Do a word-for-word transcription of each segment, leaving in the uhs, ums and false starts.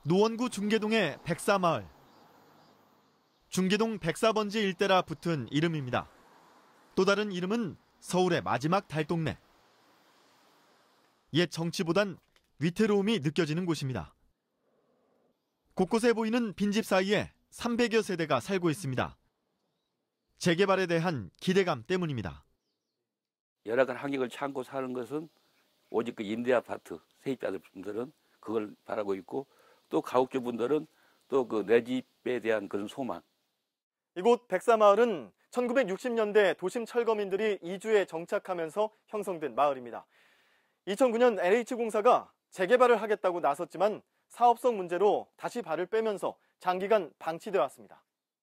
노원구 중계동의 백사마을. 중계동 백사번지 일대라 붙은 이름입니다. 또 다른 이름은 서울의 마지막 달동네. 옛 정치보단 위태로움이 느껴지는 곳입니다. 곳곳에 보이는 빈집 사이에 삼백여 세대가 살고 있습니다. 재개발에 대한 기대감 때문입니다. 열악한 환경을 참고 사는 것은 오직 그 임대아파트 세입자들은 그걸 바라고 있고, 또 가옥주분들은 또 그 내 집에 대한 그런 소망. 이곳 백사마을은 천구백육십 년대 도심 철거민들이 이주에 정착하면서 형성된 마을입니다. 이천구 년 엘에이치공사가 재개발을 하겠다고 나섰지만 사업성 문제로 다시 발을 빼면서 장기간 방치돼 왔습니다.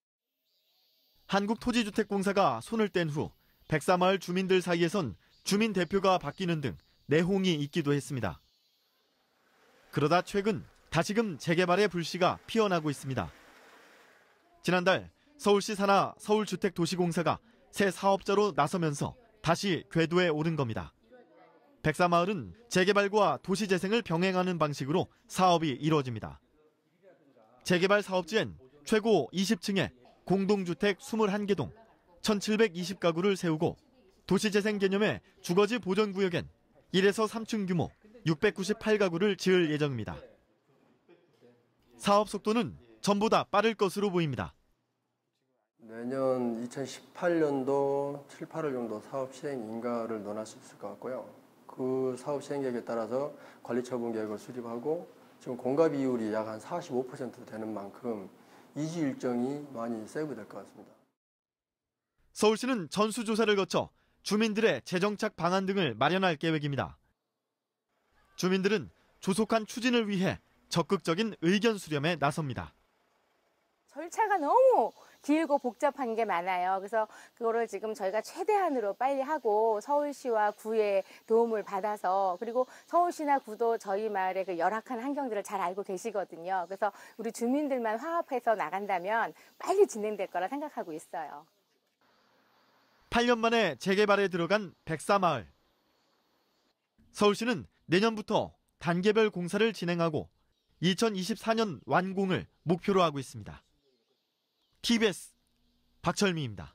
한국토지주택공사가 손을 뗀 후 백사마을 주민들 사이에선 주민 대표가 바뀌는 등 내홍이 있기도 했습니다. 그러다 최근 다시금 재개발의 불씨가 피어나고 있습니다. 지난달 서울시 산하 서울주택도시공사가 새 사업자로 나서면서 다시 궤도에 오른 겁니다. 백사마을은 재개발과 도시재생을 병행하는 방식으로 사업이 이루어집니다. 재개발 사업지엔 최고 이십 층에 공동주택 이십일 개 동, 천칠백이십 가구를 세우고 도시재생 개념의 주거지 보전구역엔 일에서 삼 층 규모 육백구십팔 가구를 지을 예정입니다. 사업 속도는 전보다 빠를 것으로 보입니다. 내년 이천십팔 년도 칠, 팔월 정도 사업 시행 인가를 논할 수 있을 것 같고요. 그 사업 시행 계획에 따라서 관리 처분 계획을 수립하고 지금 공가 비율이 약 한 사십오 퍼센트 되는 만큼 이주 일정이 많이 세이브될 것 같습니다. 서울시는 전수조사를 거쳐 주민들의 재정착 방안 등을 마련할 계획입니다. 주민들은 조속한 추진을 위해 적극적인 의견 수렴에 나섭니다. 절차가 너무 길고 복잡한 게 많아요. 그래서 그거를 지금 저희가 최대한으로 빨리 하고 서울시와 구의 도움을 받아서, 그리고 서울시나 구도 저희 마을의 그 열악한 환경들을 잘 알고 계시거든요. 그래서 우리 주민들만 화합해서 나간다면 빨리 진행될 거라 생각하고 있어요. 팔 년 만에 재개발에 들어간 백사마을. 서울시는 내년부터 단계별 공사를 진행하고 이천이십사 년 완공을 목표로 하고 있습니다. 티비에스 박철미입니다.